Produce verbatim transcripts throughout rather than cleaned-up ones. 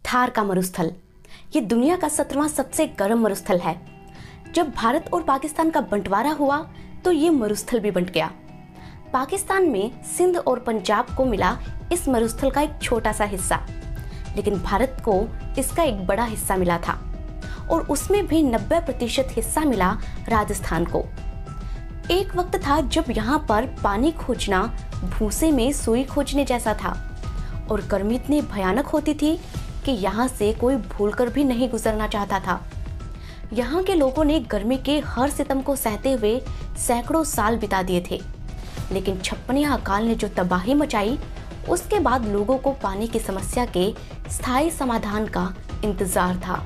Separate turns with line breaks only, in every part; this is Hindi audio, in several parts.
थार का मरुस्थल ये दुनिया का सत्रहवां सबसे गर्म मरुस्थल है। जब भारत और पाकिस्तान का बंटवारा हुआ तो ये मरुस्थल भी बंट गया। पाकिस्तान में सिंध और पंजाब को मिला इस मरुस्थल का एक छोटा सा हिस्सा, लेकिन भारत को इसका एक बड़ा हिस्सा मिला था और उसमें भी नब्बे प्रतिशत हिस्सा मिला राजस्थान को। एक वक्त था जब यहाँ पर पानी खोजना भूसे में सुई खोजने जैसा था और गर्मी इतनी भयानक होती थी कि यहाँ से कोई भूलकर भी नहीं गुजरना चाहता था। यहाँ के लोगों ने गर्मी के हर सितम को सहते हुए सैकड़ों साल बिता दिए थे, लेकिन छप्पनिया अकाल ने जो तबाही मचाई, उसके बाद लोगों को पानी की समस्या के स्थायी समाधान का इंतजार था।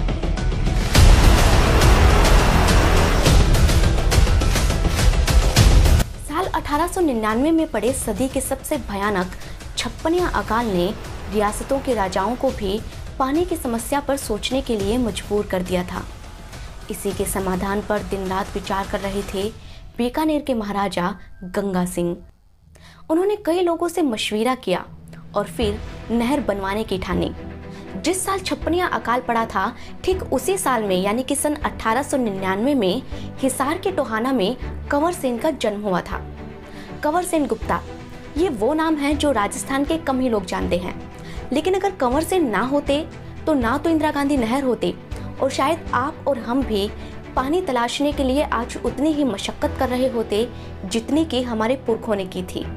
साल अठारह सौ निन्यानवे में पड़े सदी के सबसे भयानक छप्पनिया अकाल ने रियासतों के राजाओं को भी पानी की समस्या पर सोचने के लिए मजबूर कर दिया था। इसी के समाधान पर दिन रात विचार कर रहे थे बीकानेर के महाराजा गंगा सिंह। उन्होंने कई लोगों से मशविरा किया और फिर नहर बनवाने की ठानी। जिस साल छप्पनिया अकाल पड़ा था, ठीक उसी साल में यानी कि सन अठारह सौ निन्यानवे में हिसार के टोहाना में कंवर सेन का जन्म हुआ था। कंवर सेन गुप्ता ये वो नाम है जो राजस्थान के कम ही लोग जानते हैं, लेकिन अगर कंवर सेन ना होते तो ना तो इंदिरा गांधी नहर होते और शायद आप और हम भी पानी तलाशने के लिए आज उतनी ही मशक्कत कर रहे होते जितनी कि हमारे पुरखों ने की थी।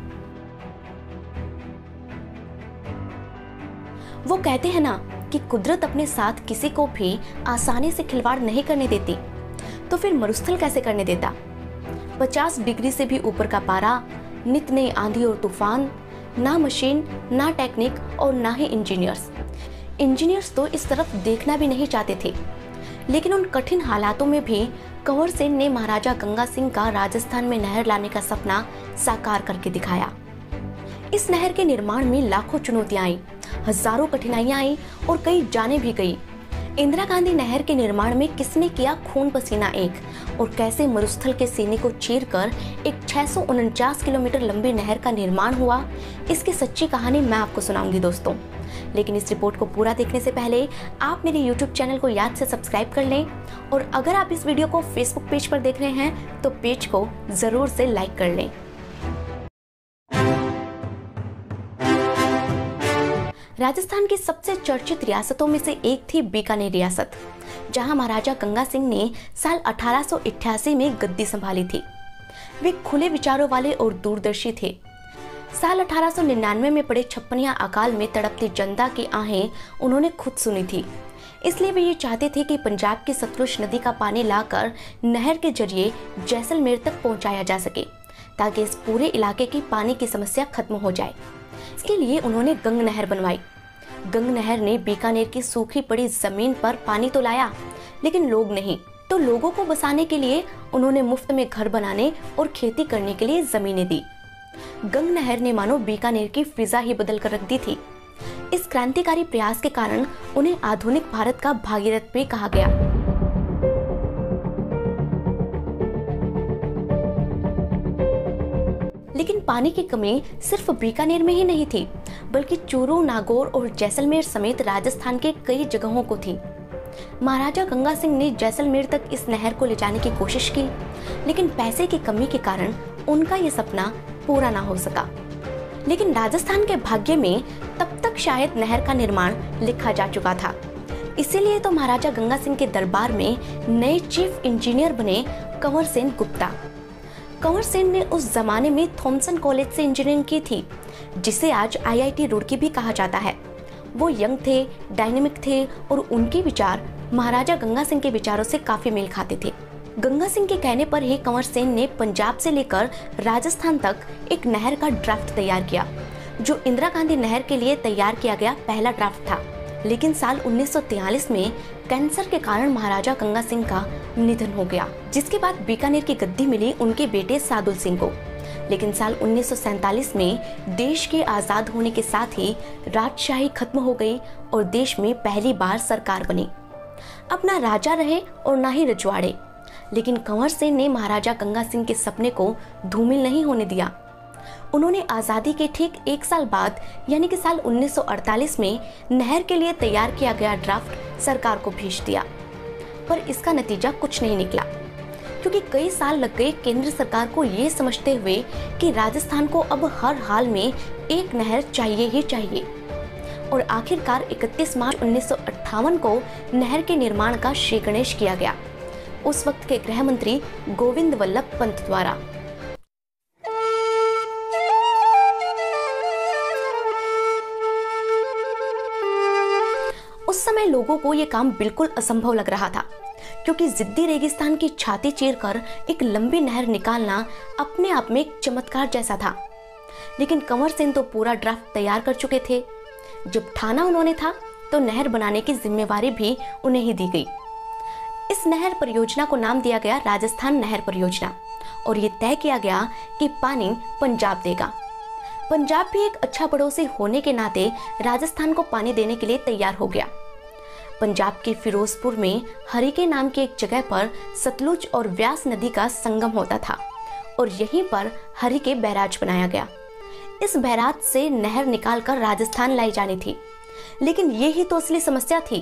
वो कहते हैं ना कि कुदरत अपने साथ किसी को भी आसानी से खिलवाड़ नहीं करने देती, तो फिर मरुस्थल कैसे करने देता। पचास डिग्री से भी ऊपर का पारा, नित नई आंधी और तूफान, ना मशीन, ना टेक्निक और ना ही इंजीनियर्स। इंजीनियर्स तो इस तरफ देखना भी नहीं चाहते थे, लेकिन उन कठिन हालातों में भी कंवर सेन ने महाराजा गंगा सिंह का राजस्थान में नहर लाने का सपना साकार करके दिखाया। इस नहर के निर्माण में लाखों चुनौतियां आई, हजारों कठिनाइयां आई और कई जाने भी गई। इंदिरा गांधी नहर के निर्माण में किसने किया खून पसीना एक और कैसे मरुस्थल के सीने को चीरकर एक छह सौ उनचास किलोमीटर लंबी नहर का निर्माण हुआ, इसकी सच्ची कहानी मैं आपको सुनाऊंगी दोस्तों। लेकिन इस रिपोर्ट को पूरा देखने से पहले आप मेरे यूट्यूब चैनल को याद से सब्सक्राइब कर लें और अगर आप इस वीडियो को फेसबुक पेज पर देख रहे हैं तो पेज को जरूर से लाइक कर लें। राजस्थान की सबसे चर्चित रियासतों में से एक थी बीकानेर रियासत, जहां महाराजा गंगा सिंह ने साल अठारह सौ अट्ठासी में गद्दी संभाली थी। वे खुले विचारों वाले और दूरदर्शी थे। साल अठारह सौ निन्यानवे में पड़े छप्पनिया अकाल में तड़पती जनता की आहें उन्होंने खुद सुनी थी, इसलिए वे ये चाहते थे कि पंजाब की सतलुज नदी का पानी लाकर नहर के जरिए जैसलमेर तक पहुंचाया जा सके, ताकि इस पूरे इलाके की पानी की समस्या खत्म हो जाए। इसके लिए उन्होंने गंग नहर बनवाई। गंग नहर ने बीकानेर की सूखी पड़ी जमीन पर पानी तो लाया, लेकिन लोग नहीं, तो लोगों को बसाने के लिए उन्होंने मुफ्त में घर बनाने और खेती करने के लिए जमीनें दी। गंग नहर ने मानो बीकानेर की फिजा ही बदल कर रख दी थी। इस क्रांतिकारी प्रयास के कारण उन्हें आधुनिक भारत का भागीरथ भी कहा गया। लेकिन पानी की कमी सिर्फ बीकानेर में ही नहीं थी, बल्कि चूरू, नागौर और जैसलमेर समेत राजस्थान के कई जगहों को थी। महाराजा गंगा सिंह ने जैसलमेर तक इस नहर को ले जाने की कोशिश की, लेकिन पैसे की कमी के कारण उनका ये सपना पूरा ना हो सका। लेकिन राजस्थान के भाग्य में तब तक शायद नहर का निर्माण लिखा जा चुका था। इसीलिए तो महाराजा गंगा सिंह के दरबार में नए चीफ इंजीनियर बने कंवर सेन गुप्ता। कंवर सेन ने उस जमाने में थॉमसन कॉलेज से इंजीनियरिंग की थी, जिसे आज आई आई टी रुड़की भी कहा जाता है। वो यंग थे, डायनेमिक थे और उनके विचार महाराजा गंगा सिंह के विचारों से काफी मेल खाते थे। गंगा सिंह के कहने पर ही कंवर सेन ने पंजाब से लेकर राजस्थान तक एक नहर का ड्राफ्ट तैयार किया, जो इंदिरा गांधी नहर के लिए तैयार किया गया पहला ड्राफ्ट था। लेकिन साल उन्नीस सौ तैंतालीस में कैंसर के कारण महाराजा गंगा सिंह का निधन हो गया, जिसके बाद बीकानेर की गद्दी मिली उनके बेटे सादुल सिंह को। लेकिन साल उन्नीस सौ सैंतालीस में देश के आजाद होने के साथ ही राजशाही खत्म हो गई और देश में पहली बार सरकार बनी। अब ना राजा रहे और ना ही रजवाड़े, लेकिन कंवर सेन ने महाराजा गंगा सिंह के सपने को धूमिल नहीं होने दिया। उन्होंने आज़ादी के ठीक एक साल बाद यानी कि साल उन्नीस सौ अड़तालीस में नहर के लिए तैयार किया गया ड्राफ्ट सरकार को भेज दिया, पर इसका नतीजा कुछ नहीं निकला, क्योंकि कई साल लग गए केंद्र सरकार को ये समझते हुए कि राजस्थान को अब हर हाल में एक नहर चाहिए ही चाहिए। और आखिरकार इकतीस मार्च उन्नीस सौ अट्ठावन को नहर के निर्माण का श्री गणेश किया गया, उस वक्त के गृह मंत्री गोविंद वल्लभ पंत द्वारा। उस समय लोगों को यह काम बिल्कुल असंभव लग रहा था, क्योंकि जिद्दी रेगिस्तान की छाती चीरकर एक लंबी नहर निकालना अपने आप में एक चमत्कार जैसा था। लेकिन कंवर सिंह तो पूरा ड्राफ्ट तैयार कर चुके थे। जब ठाना उन्होंने था तो नहर बनाने की जिम्मेवारी भी उन्हें ही दी गई। इस नहर परियोजना को नाम दिया गया राजस्थान नहर परियोजना, और ये तय किया गया कि पानी पंजाब देगा। पंजाब भी एक अच्छा पड़ोसी होने के नाते राजस्थान को पानी देने के लिए तैयार हो गया। पंजाब के फिरोजपुर में हरी के नाम की एक जगह पर सतलुज और व्यास नदी का संगम होता था, और यहीं पर हरी के बैराज बनाया गया। इस बैराज से नहर निकालकर राजस्थान लाई जानी थी, लेकिन ये ही तो असली समस्या थी।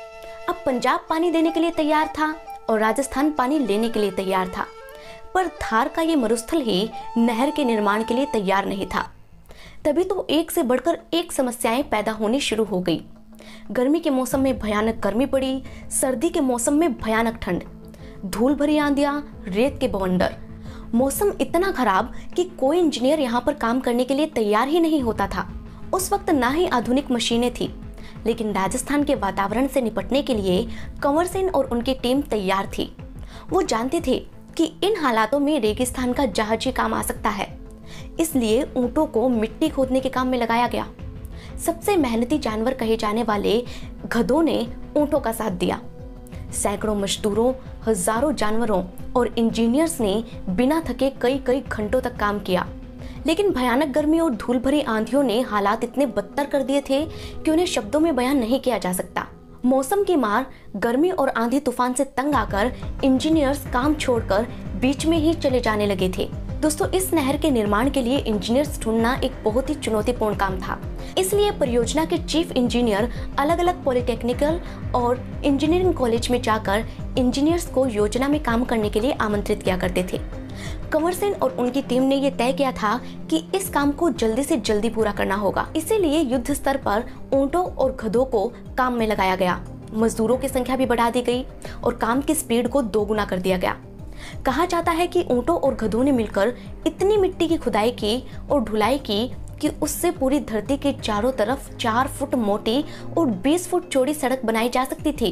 अब पंजाब पानी देने के लिए तैयार था और राजस्थान पानी लेने के लिए तैयार था, पर धार का ये मरुस्थल ही नहर के निर्माण के लिए तैयार नहीं था। तभी तो एक से बढ़कर एक समस्याएं पैदा होनी शुरू हो गई। गर्मी के मौसम में भयानक गर्मी पड़ी, सर्दी के मौसम में भयानक ठंड, धूल भरी आंधियां, रेत के बवंडर। मौसम इतना खराब कि कोई इंजीनियर यहाँ पर काम करने के लिए तैयार ही नहीं होता था। उस वक्त ना ही आधुनिक मशीनें थी, लेकिन राजस्थान के वातावरण से निपटने के लिए कंवर सिंह और उनकी टीम तैयार थी। वो जानते थे कि इन हालातों में रेगिस्तान का जहाजी काम आ सकता है, इसलिए ऊंटों को मिट्टी खोदने के काम में लगाया गया। सबसे मेहनती जानवर कहे जाने वाले गधों ने ऊंटों का साथ दिया। सैकड़ों मजदूरों, हजारों जानवरों और इंजीनियर्स ने बिना थके कई कई घंटों तक काम किया। लेकिन भयानक गर्मी और धूल भरी आंधियों ने हालात इतने बदतर कर दिए थे कि उन्हें शब्दों में बयान नहीं किया जा सकता। मौसम की मार, गर्मी और आंधी तूफान से तंग आकर इंजीनियर्स काम छोड़कर बीच में ही चले जाने लगे थे। दोस्तों, इस नहर के निर्माण के लिए इंजीनियर्स ढूंढना एक बहुत ही चुनौतीपूर्ण काम था। इसलिए परियोजना के चीफ इंजीनियर अलग अलग पॉलिटेक्निकल और इंजीनियरिंग कॉलेज में जाकर इंजीनियर्स को योजना में काम करने के लिए आमंत्रित किया करते थे। कंवर सिंह और उनकी टीम ने यह तय किया था कि इस काम को जल्दी से जल्दी पूरा करना होगा। इसीलिए युद्ध स्तर पर ऊंटों और गधों को काम में लगाया गया। मजदूरों की संख्या भी बढ़ा दी गई और काम की स्पीड को दोगुना कर दिया गया। कहा जाता है कि ऊंटों और गधों ने मिलकर इतनी मिट्टी की खुदाई की और ढुलाई की कि उससे पूरी धरती के चारों तरफ चार फुट मोटी और बीस फुट चौड़ी सड़क बनाई जा सकती थी।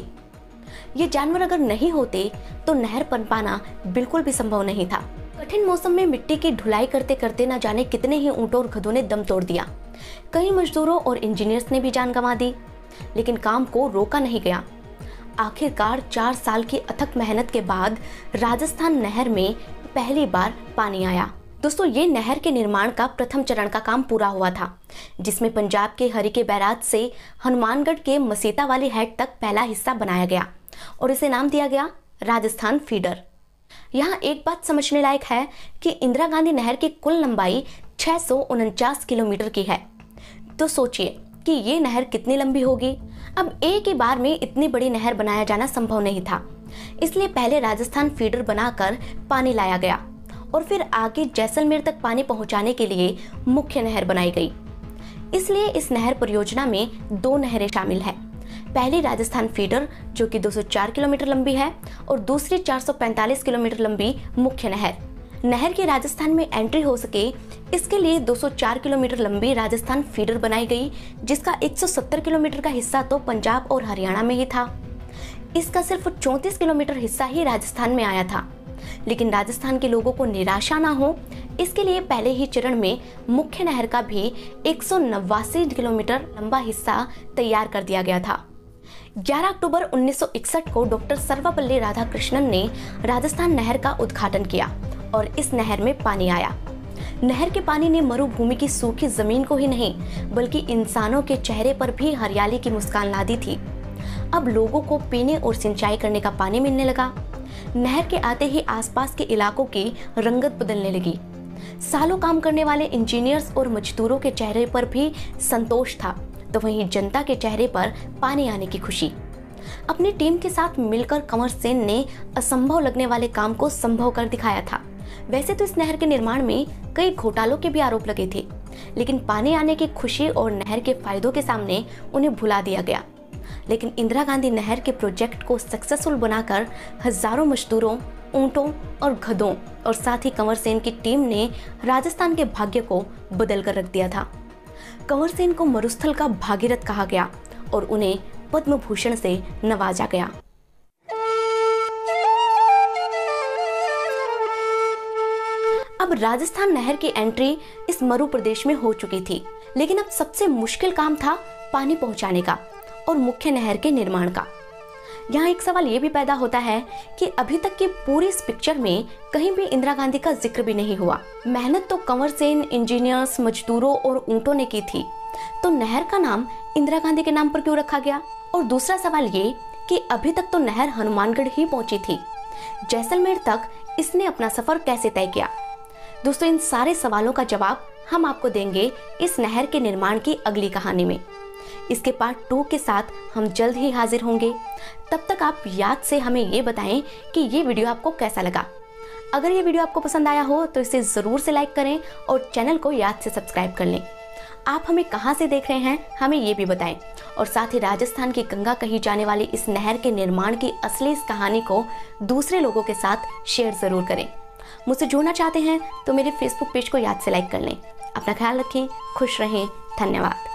ये जानवर अगर नहीं होते तो नहर पनपाना बिल्कुल भी संभव नहीं था। कठिन मौसम में मिट्टी की ढुलाई करते करते न जाने कितने ही ऊंटों और गधों ने दम तोड़ दिया। कई मजदूरों और इंजीनियर्स ने भी जान गंवा दी, लेकिन काम को रोका नहीं गया। आखिरकार चार साल की अथक मेहनत के बाद राजस्थान नहर में पहली बार पानी आया। दोस्तों, ये नहर के निर्माण का प्रथम चरण का काम पूरा हुआ था, जिसमें पंजाब के हरी के बैराज से हनुमानगढ़ के मसीता वाली हेड तक पहला हिस्सा बनाया गया और इसे नाम दिया गया राजस्थान फीडर। यहाँ एक बात समझने लायक है कि इंदिरा गांधी नहर की कुल लंबाई छह सौ उनचास किलोमीटर की है। तो सोचिए कि ये नहर कितनी लंबी होगी। अब एक ही बार में इतनी बड़ी नहर बनाया जाना संभव नहीं था, इसलिए पहले राजस्थान फीडर बनाकर पानी लाया गया और फिर आगे जैसलमेर तक पानी पहुंचाने के लिए मुख्य नहर बनाई गई। इसलिए इस नहर परियोजना में दो नहरें शामिल हैं। पहली राजस्थान फीडर जो कि दो सौ चार किलोमीटर लंबी है और दूसरी चार सौ पैंतालीस किलोमीटर लंबी मुख्य नहर। नहर की राजस्थान में एंट्री हो सके इसके लिए दो सौ चार किलोमीटर लंबी राजस्थान फीडर बनाई गई, जिसका एक सौ सत्तर किलोमीटर का हिस्सा तो पंजाब और हरियाणा में ही था। इसका सिर्फ चौंतीस किलोमीटर हिस्सा ही राजस्थान में आया था। लेकिन राजस्थान के लोगों को निराशा ना हो, इसके लिए पहले ही चरण में मुख्य नहर का भी एक सौ नवासी किलोमीटर लंबा हिस्सा तैयार कर दिया गया था। ग्यारह अक्टूबर उन्नीस सौ इकसठ को डॉक्टर सर्वपल्ली राधाकृष्णन ने राजस्थान नहर का उद्घाटन किया और इस नहर में पानी आया। नहर के पानी ने मरुभूमि की सूखी जमीन को ही नहीं बल्कि इंसानों के चेहरे पर भी हरियाली की मुस्कान ला दी थी। अब लोगों को पीने और सिंचाई करने का पानी मिलने लगा। नहर के आते ही आसपास के इलाकों की रंगत बदलने लगी। सालों काम करने वाले इंजीनियर्स और मजदूरों के चेहरे पर भी संतोष था, तो वहीं जनता के चेहरे पर पानी आने की खुशी। अपनी टीम के साथ मिलकर कंवर सेन ने असंभव लगने वाले काम को संभव कर दिखाया था। वैसे तो इस नहर के निर्माण में कई घोटालों के भी आरोप लगे थे, लेकिन पानी आने की खुशी और नहर के फायदों के सामने उन्हें भुला दिया गया। लेकिन इंदिरा गांधी नहर के प्रोजेक्ट को सक्सेसफुल बनाकर हजारों मजदूरों, ऊंटों और गधों और साथ ही कंवर सेन की टीम ने राजस्थान के भाग्य को बदल कर रख दिया था। कंवर सेन को मरुस्थल का भागीरथ कहा गया और उन्हें पद्म भूषण से नवाजा गया। अब राजस्थान नहर की एंट्री इस मरु प्रदेश में हो चुकी थी, लेकिन अब सबसे मुश्किल काम था पानी पहुंचाने का और मुख्य नहर के निर्माण का। यहाँ एक सवाल ये भी पैदा होता है कि अभी तक की पूरी इस पिक्चर में कहीं भी इंदिरा गांधी का जिक्र भी नहीं हुआ। मेहनत तो कंवर सेन, इंजीनियर्स, मजदूरों और ऊंटों ने की थी, तो नहर का नाम इंदिरा गांधी के नाम पर क्यों रखा गया? और दूसरा सवाल ये कि अभी तक तो नहर हनुमानगढ़ ही पहुंची थी, जैसलमेर तक इसने अपना सफर कैसे तय किया? दोस्तों, इन सारे सवालों का जवाब हम आपको देंगे इस नहर के निर्माण की अगली कहानी में। इसके पार्ट टू के साथ हम जल्द ही हाजिर होंगे। तब तक आप याद से हमें ये बताएं कि ये वीडियो आपको कैसा लगा। अगर ये वीडियो आपको पसंद आया हो तो इसे ज़रूर से लाइक करें और चैनल को याद से सब्सक्राइब कर लें। आप हमें कहाँ से देख रहे हैं हमें ये भी बताएं, और साथ ही राजस्थान की गंगा कही जाने वाली इस नहर के निर्माण की असली इस कहानी को दूसरे लोगों के साथ शेयर ज़रूर करें। मुझसे जुड़ना चाहते हैं तो मेरे फेसबुक पेज को याद से लाइक कर लें। अपना ख्याल रखें, खुश रहें, धन्यवाद।